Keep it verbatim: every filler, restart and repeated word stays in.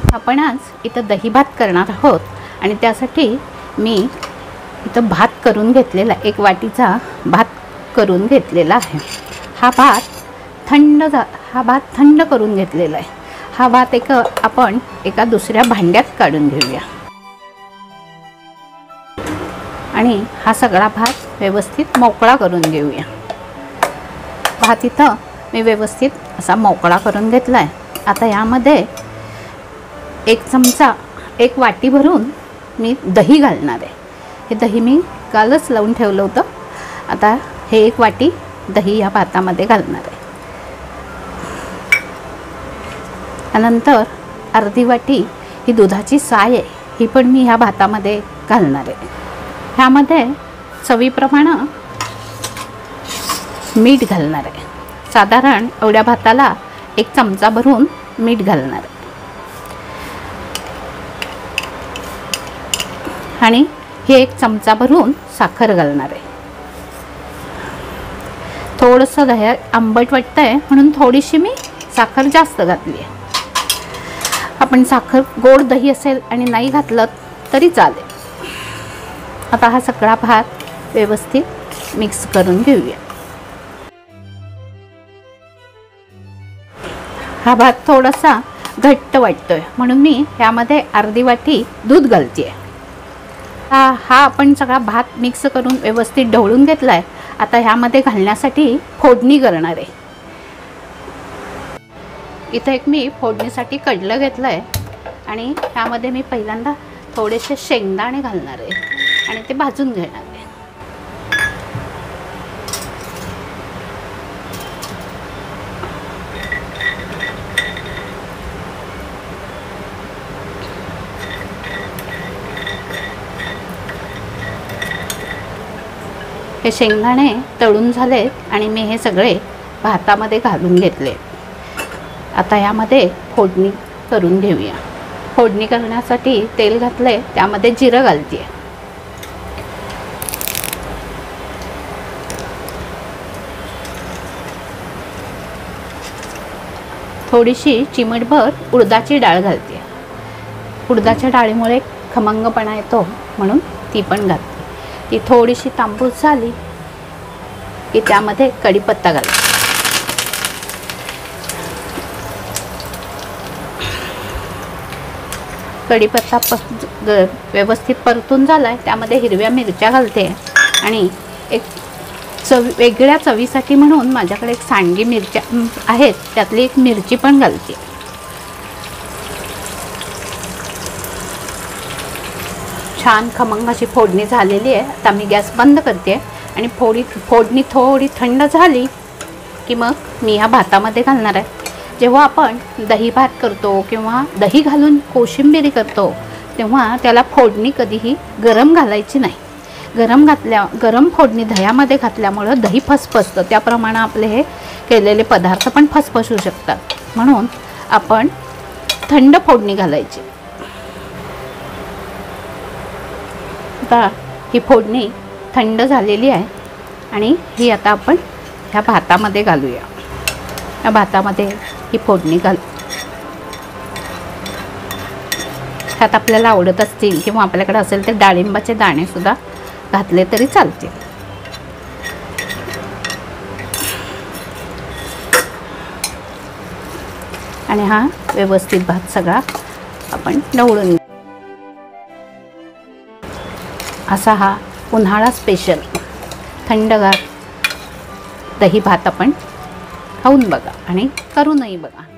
आपण आज इथं दही भात करणार आहोत आणि त्यासाठी मी इथं भात करून घेतलेला, एक वाटीचा भात करून घेतलेला आहे। हा भात थंड हा भात थंड करून घेतलेला आहे। हा भात एक आपण एका दुसऱ्या भांड्यात काढून घेऊया आणि हा सगळा भात व्यवस्थित मोकळा करून घेऊया। भात इथं मी व्यवस्थित असा मोकळा करून घेतलाय। आता यामध्ये एक चमचा एक वाटी भरून मी दही घालणार आहे। हे दही मी कालच लावून ठेवलं होतं। आता हे एक वाटी दही या भातामध्ये घालणार आहे। त्यानंतर अर्धी वाटी ही दुधाची साय आहे, ही पण मी ह्या भातामध्ये घालणार आहे। ह्यामध्ये चवीप्रमाणे मीठ घालणार आहे। साधारण एवढ्या भाताला एक चमचा भरून मीठ घालणार आहे आणि हे एक चमचा भरून साखर घालणार आहे। थोडंसं दही आंबट वाटतंय म्हणून थोडीशी मी साखर जास्त घातली आहे। आपण साखर गोड दही असेल आणि नाही घातलं तरी चालेल। आता हा सगळा भात व्यवस्थित मिक्स करून घेऊया। हा भात थोडासा घट्ट वाटतोय म्हणून मी यामध्ये अर्धी वाटी दूध घालते। हा हा आपण सगळा भात मिक्स करून व्यवस्थित ढवळून घेतलाय। आता ह्यामध्ये घालण्यासाठी फोडणी करणार आहे। इथे एक मी फोडणीसाठी कढलं घेतलंय आणि ह्यामध्ये मी पहिल्यांदा थोडेसे शेंगदाणे घालणार आहे आणि ते भाजून घेणार आहे। हे शेंगदाणे तळून झालेत आणि मी हे सगळे भातामध्ये घालून घेतले। आता यामध्ये फोडणी करून घेऊया। फोडणी करण्यासाठी तेल घातले, त्यामध्ये जिरं घालते। थोडीशी चिमटभर उडदाची डाळ घालते। उडदाच्या डाळीमुळे खमंगपणा येतो म्हणून ती पण घालते। ती थोडीशी तांबूस झाली की त्यामध्ये कढीपत्ता घालते। कढीपत्ता व्यवस्थित परतून झालाय, त्यामध्ये हिरव्या मिरच्या घालते आणि एक चव वेगळ्या चवीसाठी म्हणून माझ्याकडे एक सांडगी मिरच्या आहेत, त्यातली एक मिरची पण घालते। छान खमंग अशी फोडणी झालेली आहे। आता मी गॅस बंद करते आणि फोडी फोडणी थोडी थंड झाली की मग मी ह्या भातामध्ये घालणार आहे। जेव्हा आपण दही भात करतो किंवा दही घालून कोशिंबिरी करतो तेव्हा त्याला फोडणी कधीही गरम घालायची नाही। गरम घातल्या गरम फोडणी दह्यामध्ये घातल्यामुळे दही फसफसतं, त्याप्रमाणे आपले हे केलेले पदार्थ पण फसफसू शकतात। म्हणून आपण थंड फोडणी घालायची। आता ही फोडणी थंड झालेली आहे आणि ही आता आपण ह्या भातामध्ये घालूया। या भातामध्ये ही फोडणी घाल ह्यात आपल्याला आवडत असतील किंवा आपल्याकडे असेल तर डाळिंबाचे दाणे सुद्धा घातले तरी चालतील। आणि हा व्यवस्थित भात सगळा आपण ढवळून असा हा उन्हाळा स्पेशल थंडगार दही भात आपण खाऊन बघा आणि करूनही बघा।